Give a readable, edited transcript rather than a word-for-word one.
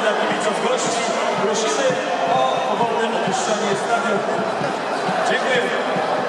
dla kibiców gości. Prosimy o powolne opuszczanie stadionu. Dziękuję.